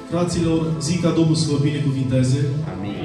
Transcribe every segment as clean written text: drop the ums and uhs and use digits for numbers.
Fraților, zic ca Domnul să vă binecuvinteze. Amin.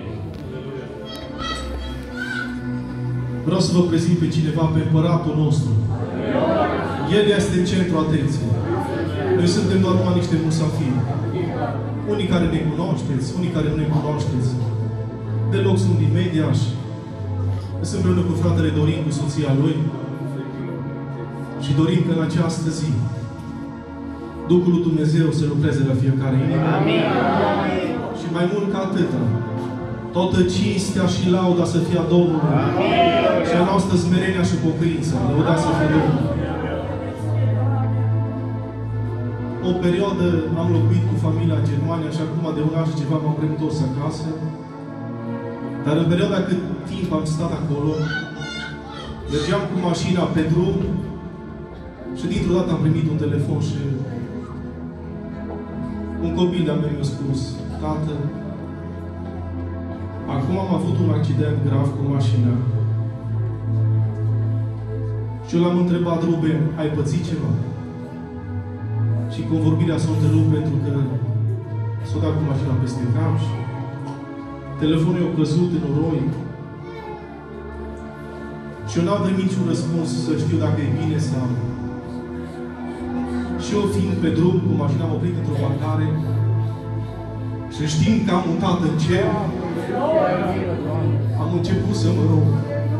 Vreau să vă prezint pe cineva, pe Împăratul nostru. El este în centru atenției. Noi suntem doar numai niște musafiri. Unii care ne cunoașteți, unii care nu ne cunoașteți. Deloc sunt din Mediaș. Sunt împreună cu fratele Dorin, cu soția lui. Și dorim că în această zi Duhul lui Dumnezeu să lucreze la fiecare inimă. Amin. Și mai mult ca atâta, toată cinstea și lauda să fie a Domnului. Amin. Și a noastră smerenia și pocăința. Lăuda să fie Domnul. O perioadă am locuit cu familia în Germania și acum de un an și ceva m-am reîntors acasă. Dar în perioada cât timp am stat acolo, mergeam cu mașina pe drum și dintr-o dată am primit un telefon și un copil de-a meu mi-a spus: tată, acum am avut un accident grav cu mașina. Și eu l-am întrebat: Ruben, ai pățit ceva? Și convorbirea s-a întrerupt pentru că s-a dat cu mașina peste cap și telefonul i-a căzut în noroi. Și eu n-am primit niciun răspuns să știu dacă e bine sau... Și eu fiind pe drum cu mașina, am oprit într-o parcare și știind că am mutat în cer, am început să mă rog.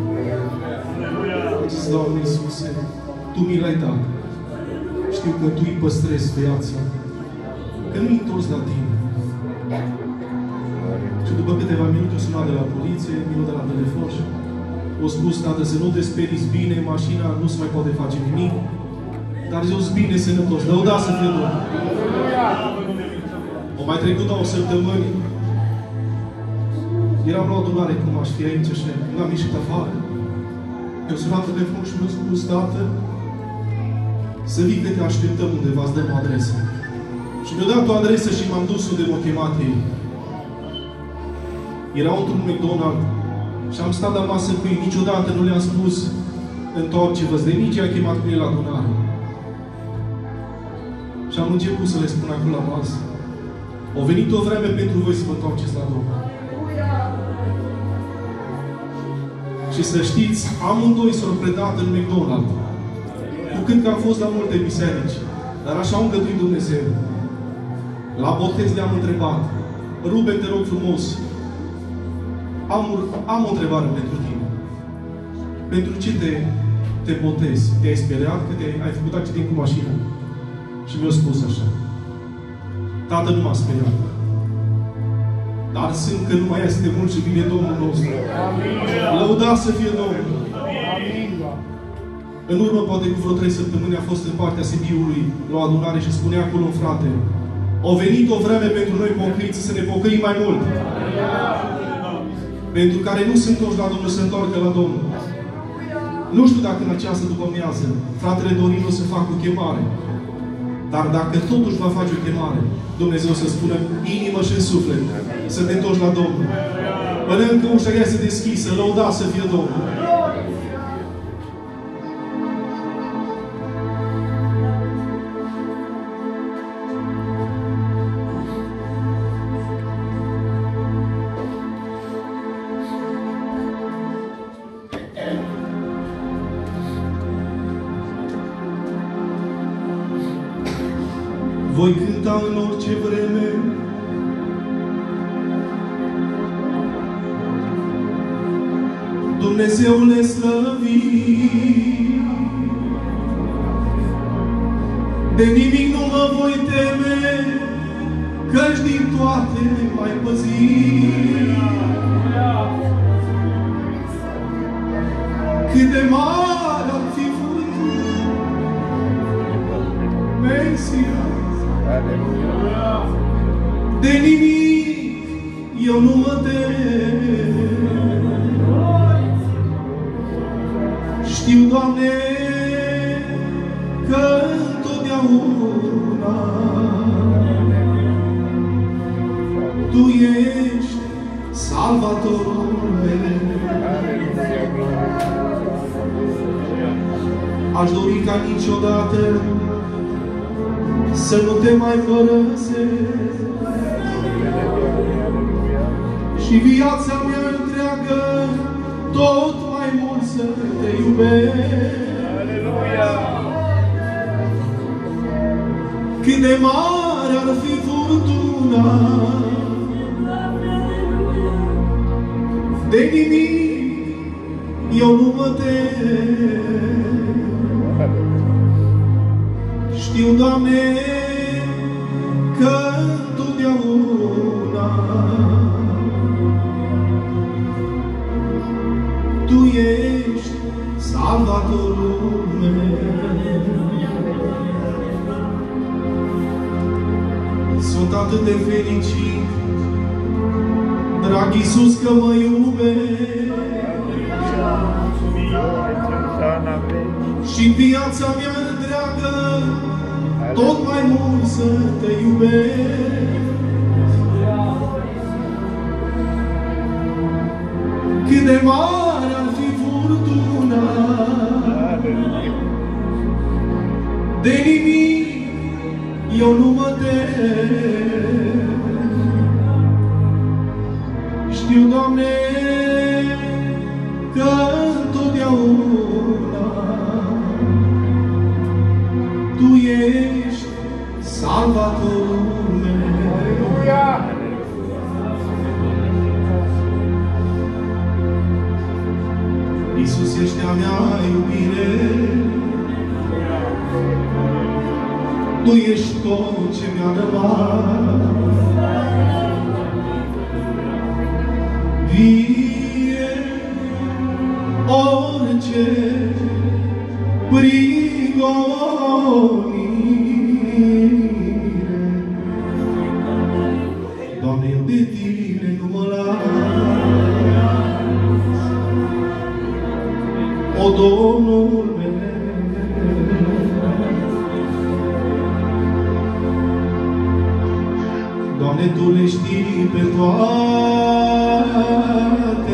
Am zis: Doamne Iisuse, Tu mi l-ai dat. Știu că Tu îi păstrezi viața. Că nu-i întors la Tine. Și după câteva minute o sunat de la poliție, mi-a de la telefon și o spus: tată, să nu te speriți, bine, mașina nu se mai poate face nimic. Dar eu sunt bine, sănătos. Lăuda să fie Domnul. O mai trecut 2 săptămâni. Eram la o adunare, cum aș fi aici și nu am ieșit afară. Mi-a sunat telefon și mi-a spus: tată, să vii că te așteptăm undeva, îți dăm o adresă. Și mi-a dat o adresă și m-am dus unde m-a chemat ei. Erau într-un McDonald's și am stat la masă cu ei. Niciodată nu le-am spus: întoarce-vă-ți de nici i-a chemat cu ei la adunare. Și am început să le spun acolo la masă: a venit o vreme pentru voi să vă întoarceți la Domnul. Și să știți, amândoi s-au predat în McDonald's. Cu cât că am fost la multe biserici, dar așa a îngăduit Dumnezeu. La botez le-am întrebat: Ruben, te rog frumos, am o întrebare pentru tine. Pentru ce te botezi? Te-ai speriat că ai făcut accident cu mașina? Și mi-a spus așa: tată, nu m-a speriat. Dar simt că nu mai este mult și vine Domnul nostru. Lăuda să fie Domnul. În urmă, poate cu vreo 3 săptămâni, a fost în partea Sibiului la o adunare și spunea acolo un frate: a venit o vreme pentru noi pocăiți să ne pocăim mai mult. Pentru care nu se întorc la Domnul, se întoarcă la Domnul. Nu știu dacă în această după-amiază fratele Dorin o să facă o chemare. Dar dacă totuși va face o chemare, Dumnezeu să spună inimă și în suflet să te întorci la Domnul. Până încă ușa este deschisă, lăuda să fie Domnul. Voi cânta în orice vreme, Dumnezeule slăvit. De nimic nu mă voi teme, căci din toate m-ai păzit. Cât de mare ar fi furtuna, Mesia, de nimic eu nu mă tem. Știu, Doamne, că întotdeauna Tu ești Salvatorul meu. Aș dori ca niciodată să nu te mai părăsesc și viața mea întreagă tot mai mult să te iubesc. Cât de mare ar fi furtuna, de nimic eu nu mă tem. Știu, Doamne, că întotdeauna Tu ești salvatorul meu. Sunt atât de fericit, drag Iisus, că mă iubești și viața mea întreagă tot mai mult să te iubesc. Cât de mare ar fi furtuna, de nimic eu nu mă tem. Știu, Doamne, că întotdeauna Tu ești salvatorul meu. Iisus, ești a mea iubire, Tu ești tot ce mi-a rămas. Vie orice prigonire, Doamne, eu de Tine nu mă las. O, Domnul meu, Doamne, Tu le știi pe toate,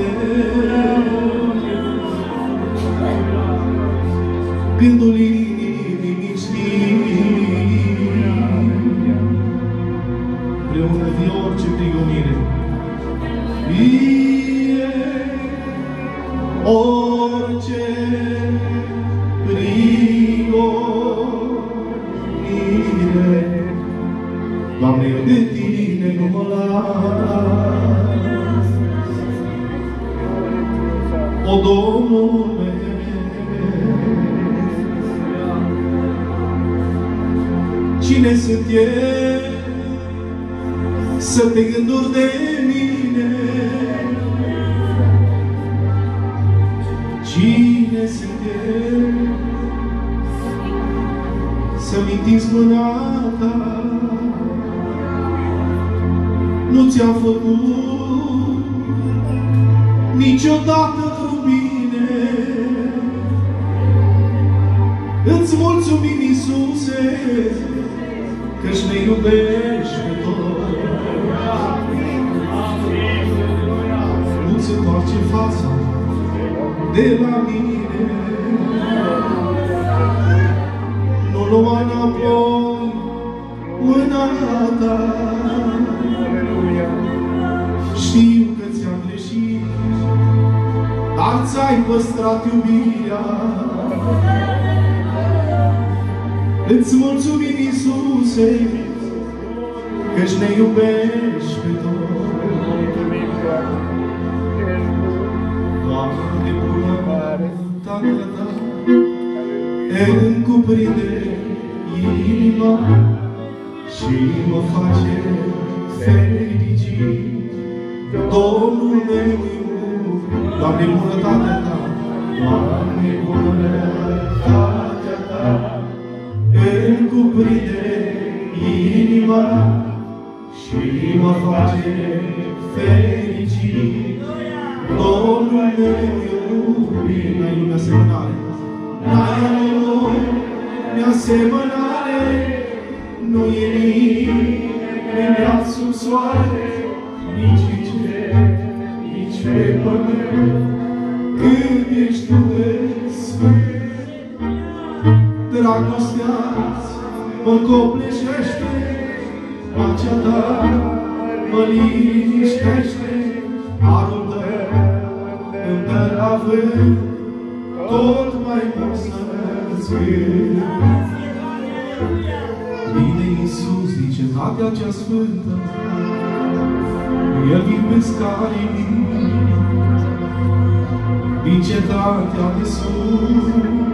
gândul inimii știi, împreună de orice prigonire, vie orice prigonire, Doamne, eu de Tine nu mă las. O, Domnul meu, cine sunt eu să te gânduri de mine? Cine sunt eu să-mi întinzi mâna Ta? Nu ți-am făcut niciodată vreun bine. Îți mulțumim, Iisuse, că-și ne iubești pe toți. Nu-ți întoarce fața de la mine, nu lua înapoi mâna Ta. Știu că ți-am greșit, dar ți-ai păstrat iubirea. Îți mulțumim, Iisuse, că-și ne iubești pe toți. Doamne, bunătatea Ta îmi cuprinde inima și mă face fericit. Domnul meu iubit, Doamne, bunătatea Ta, Doamne, bunătatea Ta îmi cuprinde inima și mă face fericit. Domnul meu iubit, n-ai lumea asemănare, n-ai lumea asemănare, nu e nimeni sub soare, nici în cer, nici pe pământ, cât ești Tu de sfânt. Dragostea mă copleșește, pacea ta mă liniștește, harul tău îmi dă avânt, tot mai mult să-ți vânt. Bine Iisus din cetatea cea sfântă, El vin pe scarii, din cetatea de sus.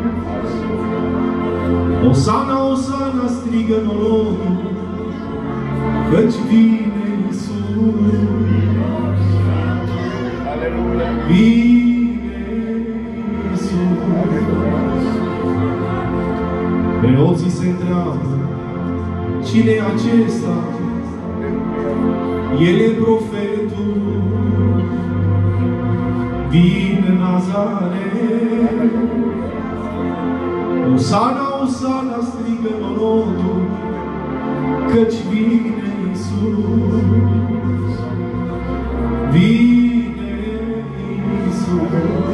Osana, Osana, strigă norodul, căci vine Iisus. Vine Iisus. Preoții se întreabă, cine e acesta? El e profetul din Nazaret. Osana, Osana, strigă norodul, căci vine Iisus. Vine Iisus.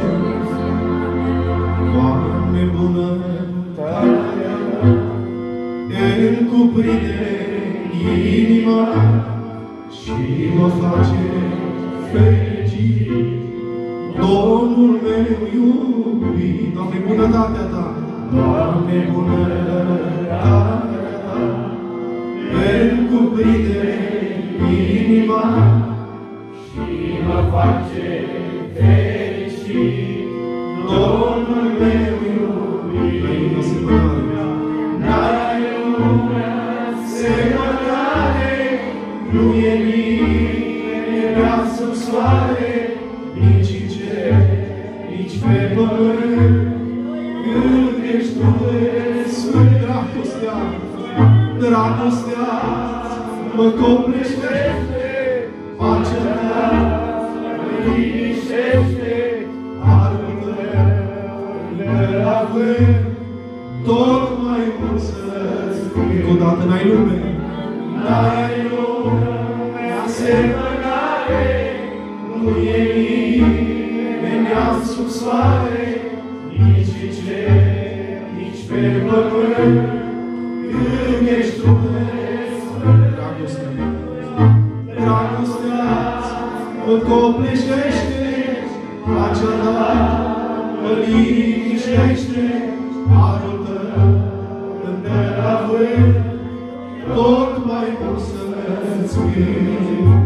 Doamne, bunătatea îmi cuprinde inima și mă face fericit. Domnul meu iubit, Doamne, bunătatea Ta, Doamne, bunătatea Ta îmi cuprinde inima și mă face fericit. Domnul meu iubit, n-ai lumea asemănare, nu e nimeni prea sub soare, nici în cer, nici pe pământ, când ești tu de sfânt. Dragostea, dragostea mă copleșește, pacea ta mă liniștește, harul tău ne având, tot mai mult să-ți vânt. Încă o dată, n-ai lume, n-ai lume asemănare, nu e nimeni sub soare, nici în cer, nici pe pământ, când ești tu de sfânt. Dragostea mă copleșește, pacea ta mă liniștește, harul tău îmi dă avânt, tot mai mult să-ți vânt.